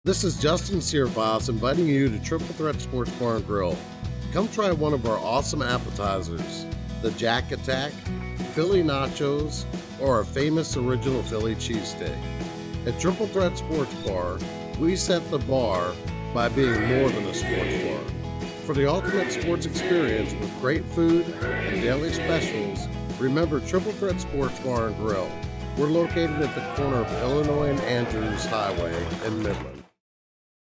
This is Justin Searfoss inviting you to Triple Threat Sports Bar and Grill. Come try one of our awesome appetizers, the Jack Attack, Philly Nachos, or our famous original Philly cheesesteak. At Triple Threat Sports Bar, we set the bar by being more than a sports bar. For the ultimate sports experience with great food and daily specials, remember Triple Threat Sports Bar and Grill. We're located at the corner of Illinois and Andrews Highway in Midland.